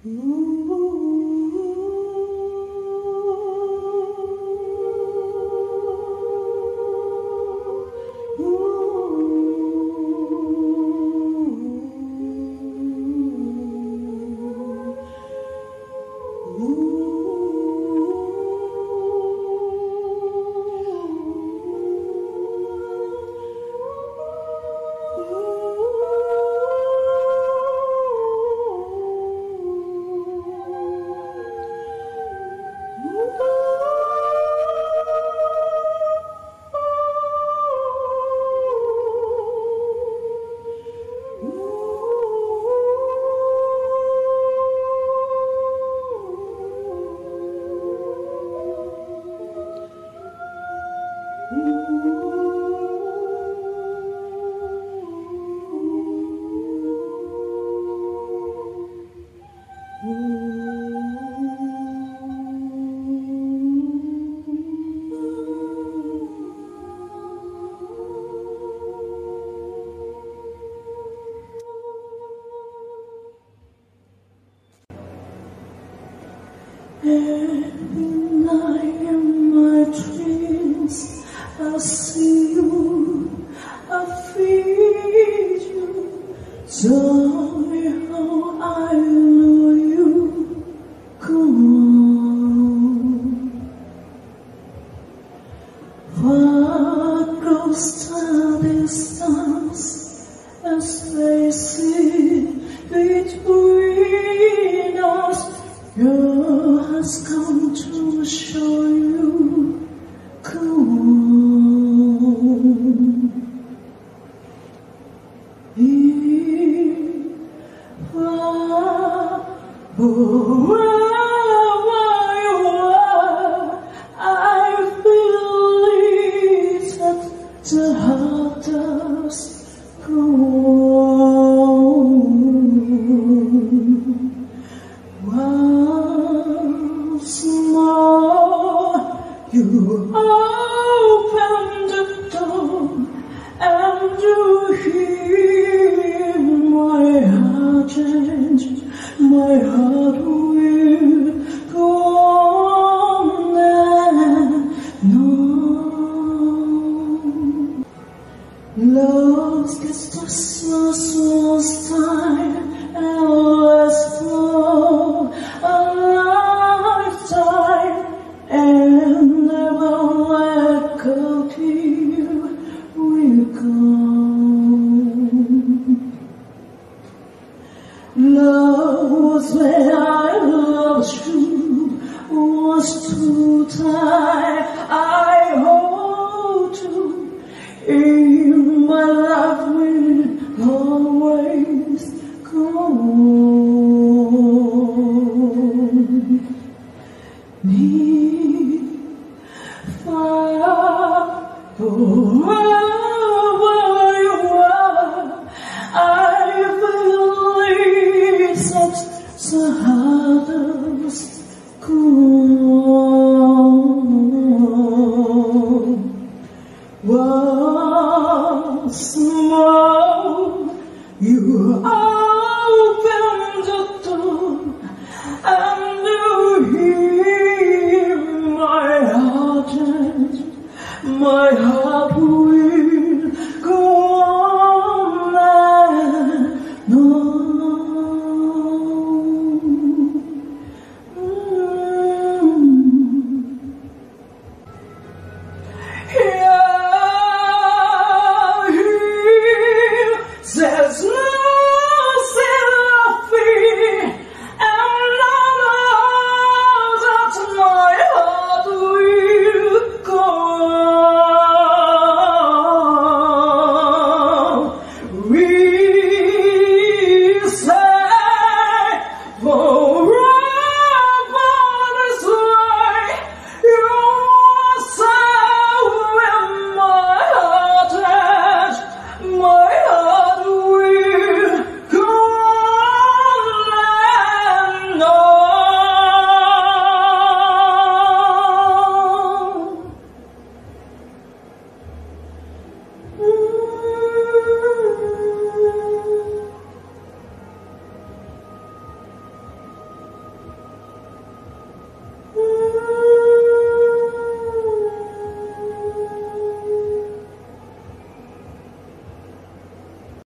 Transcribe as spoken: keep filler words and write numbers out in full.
Every night in my dreams, I see you, I feel you. Tell me how I know you. Come on. What goes the distance as they see between us? God has come to show you. Come on. If wherever you are, I believe that the heart does go on. Once more, you open the door and you hear my heart change. My heart will go on and on. Love gets restless, lost time, and less for a lifetime, and never let go till we're gone. Love was when I loved you, was too tight.